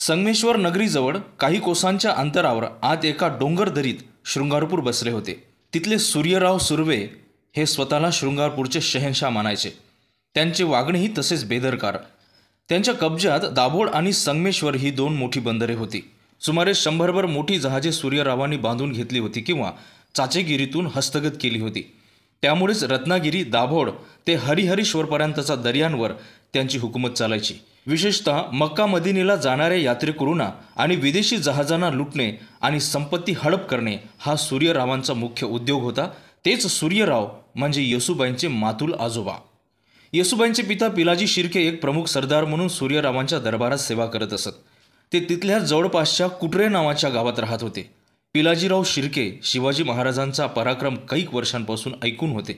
संगमेश्वर नगरीजवळ काही कोसांच्या अंतरावर आत एका डोंगर दरीत शृंगारपूर बसले होते. तिथले सूर्यराव सुर्वे हे स्वतःला शृंगारपूरचे शहेनशाह मानायचे. त्यांचे वागणेही तसेच बेदरकार. त्यांच्या कब्जात दाभोळ आणि संगमेश्वर ही दोन मोठी बंदरे होती. सुमारे 100भर मोठी जहाजे सूर्यरावांनी बांधून घेतली होती किंवा चाचेगिरीतून हस्तगत केली होती. त्यामुळेच रत्नागिरी, दाभोळ ते हरिहरेश्वरपर्यंतचा दर्यांवर त्यांची हुकूमत चालायची. विशेषतः मक्का मदिनेला जाणाऱ्या यात्रेकरूंना आणि विदेशी जहाजांना लुटणे आणि संपत्ती हडप करणे हा सूर्यरावांचा मुख्य उद्योग होता. तेच सूर्यराव म्हणजे येसूबाईंचे मातुल आजोबा. येसूबाईंचे पिता पिलाजी शिर्के एक प्रमुख सरदार म्हणून सूर्यरावांच्या दरबारात सेवा करत असत. ते तिथल्या जवळपासच्या कुटरे नावाच्या गावात राहत होते. पिलाजीराव शिर्के शिवाजी महाराजांचा पराक्रम कैक वर्षांपासून ऐकून होते.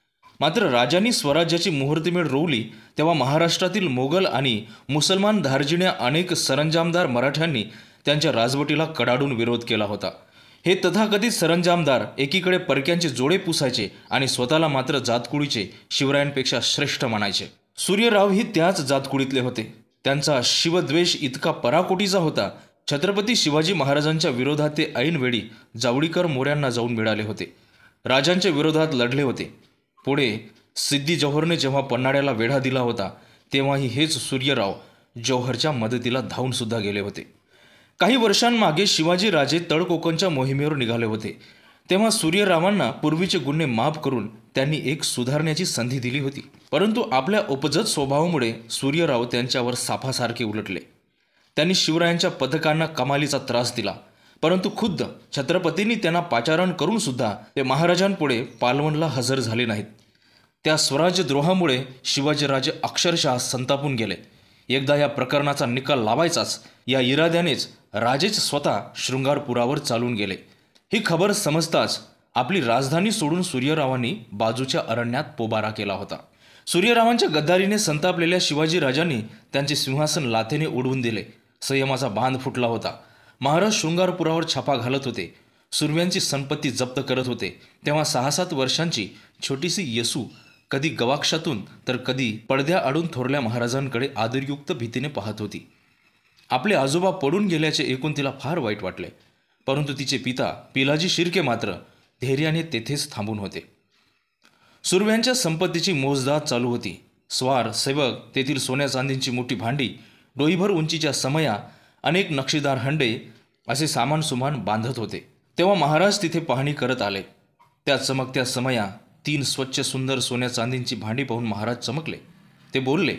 मात्र राजांनी स्वराज्याची मुहूर्तमेढ रोवली तेव्हा महाराष्ट्रातील मोगल आणि मुसलमान धार्जिण्या अनेक सरंजामदार मराठ्यांनी त्यांच्या राजवटीला कडाडून विरोध केला होता. हे तथाकथित सरंजामदार एकीकडे परक्यांचे जोडे पुसायचे आणि स्वतःला मात्र जातकुळीचे शिवरायांपेक्षा श्रेष्ठ मानायचे. सूर्यराव ही त्याच जातकुळीतले होते. त्यांचा शिवद्वेष इतका पराकोटीचा होता. छत्रपती शिवाजी महाराजांच्या विरोधात ते ऐनवेळी जावळीकर मोऱ्यांना जाऊन मिळाले होते. राजांच्या विरोधात लढले होते. पुढे सिद्दी जौहरने जेव्हा पन्हाळ्याला वेढा दिला होता तेव्हाही हेच सूर्यराव जौहरच्या मदतीला धावून सुद्धा गेले होते. काही वर्षांमागे शिवाजी राजे तळकोकणच्या मोहिमेवर निघाले होते. तेव्हा सूर्यरावांना पूर्वीचे गुन्हे माफ करून त्यांनी एक सुधारण्याची संधी दिली होती. परंतु आपल्या उपजत स्वभावामुळे सूर्यराव त्यांच्यावर सापासारखे उलटले. त्यांनी शिवरायांच्या पथकांना कमालीचा त्रास दिला. परंतु खुद्द छत्रपतींनी त्यांना पाचारण करून सुद्धा ते महाराजांपुढे पालवणला हजर झाले नाहीत. त्या स्वराज्यद्रोहामुळे शिवाजीराजे अक्षरशः संतापून गेले. एकदा या प्रकरणाचा निकाल लावायचाच या इराद्यानेच राजेच स्वतः शृंगारपुरावर चालून गेले. ही खबर समजताच आपली राजधानी सोडून सूर्यरावांनी बाजूच्या अरण्यात पोबारा केला होता. सूर्यरावांच्या गद्दारीने संतापलेल्या शिवाजीराजांनी त्यांचे सिंहासन लाथेने उडवून दिले. संयमाचा बांध फुटला होता. महाराज शृंगारपुरावर छापा घालत होते. सुर्व्यांची संपत्ती जप्त करत होते. तेव्हा 6-7 वर्षांची छोटीशी येसू कधी गवाक्षातून तर कधी पडद्याआडून थोरल्या महाराजांकडे आदरयुक्त भीतीने पाहत होती. आपले आजोबा पडून गेल्याचे ऐकून तिला फार वाईट वाटले. परंतु तिचे पिता पिलाजी शिर्के मात्र धैर्याने तेथेच थांबून होते. सुर्व्यांच्या संपत्तीची मोजदाद चालू होती. स्वार, सेवक, तेथील सोन्या चांदींची मोठी भांडी, डोईभर उंचीच्या समया, अनेक नक्षीदार हंडे असे सामान सुमान बांधत होते. तेव्हा महाराज तिथे पाहणी करत आले. त्या चमकत्या समया, 3 स्वच्छ सुंदर सोन्या चांदींची भांडी पाहून महाराज चमकले. ते बोलले,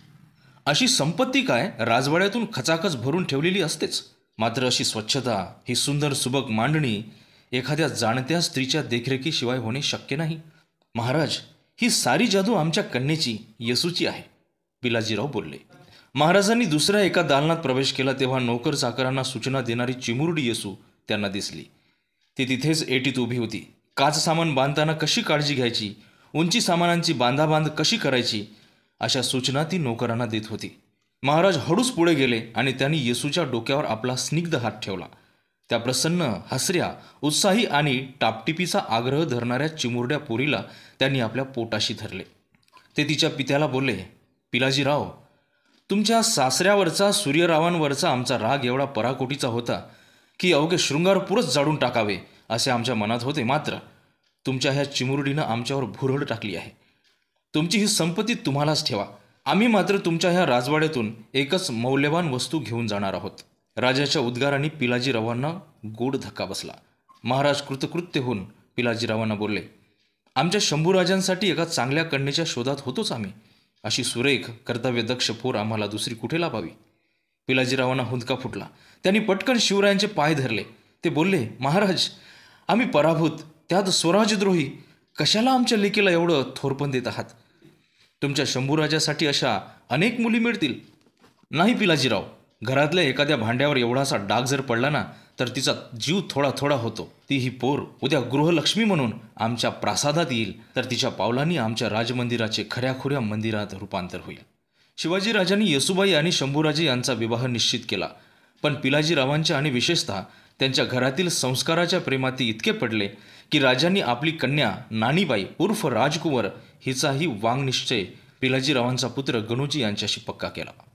अशी संपत्ती काय राजवाड्यातून खचाखच भरून ठेवलेली असतेच. मात्र अशी स्वच्छता, ही सुंदर सुबक मांडणी एखाद्या जाणत्या स्त्रीच्या देखरेखीशिवाय होणे शक्य नाही. महाराज, ही सारी जादू आमच्या कन्येची, येसूची आहे, पिलाजीराव बोलले. महाराजांनी दुसऱ्या एका दालनात प्रवेश केला तेव्हा नोकर चाकरांना सूचना देणारी चिमुरडी येसू त्यांना दिसली. ती तिथेच एटीत उभी होती. काच सामान बांधताना कशी काळजी घ्यायची, उंची सामानांची बांधाबांध कशी करायची अशा सूचना ती नोकरांना देत होती. महाराज हळूच पुढे गेले आणि त्यांनी येसूच्या डोक्यावर आपला स्निग्ध हात ठेवला. त्या प्रसन्न, हसऱ्या, उत्साही आणि टापटिपीचा आग्रह धरणाऱ्या चिमुरड्या पोरीला त्यांनी आपल्या पोटाशी धरले. ते तिच्या पित्याला बोलले, पिलाजीराव, तुमच्या सासऱ्यावरचा, सूर्यरावांवरचा आमचा राग एवढा पराकोटीचा होता की अवघे शृंगारपूरच जाळून टाकावे असे आमच्या मनात होते. मात्र तुमच्या ह्या चिमुरडीनं आमच्यावर भुरळ टाकली आहे. तुमची ही संपत्ती तुम्हालाच ठेवा. आम्ही मात्र तुमच्या ह्या राजवाड्यातून एकच मौल्यवान वस्तू घेऊन जाणार आहोत. राजाच्या उद्गारांनी पिलाजीरावांना गोड धक्का बसला. महाराज कृतकृत्य होऊन पिलाजीरावांना बोलले, आमच्या शंभूराजांसाठी एका चांगल्या कन्येच्या शोधात होतोच आम्ही. अशी सुरेख, कर्तव्यदक्ष पोर आम्हाला दुसरी कुठे लाभावी. पिलाजीरावांना हुंदका फुटला. त्यांनी पटकन शिवरायांचे पाय धरले. ते बोलले, महाराज, आम्ही पराभूत, त्यात स्वराज्यद्रोही, कशाला आमच्या लेकीला एवढं थोरपण देत आहात. तुमच्या शंभूराजासाठी अशा अनेक मुली मिळतील. नाही पिलाजीराव, घरातल्या एखाद्या भांड्यावर एवढासा डाग जर पडला ना तर तिचा जीव थोडा थोडा होतो. ती ही पोर उद्या गृहलक्ष्मी म्हणून आमच्या प्रासादात येईल तर तिच्या पावलांनी आमच्या राजमंदिराचे खऱ्याखुऱ्या मंदिरात रूपांतर होईल. शिवाजीराजांनी येसूबाई आणि शंभूराजे यांचा विवाह निश्चित केला. पण पिलाजीरावांच्या आणि विशेषतः त्यांच्या घरातील संस्काराच्या प्रेमात ते इतके पडले की राजांनी आपली कन्या नानीबाई उर्फ राजकुंवर हिचाही वांगनिश्चय पिलाजीरावांचा पुत्र गणूजी यांच्याशी पक्का केला.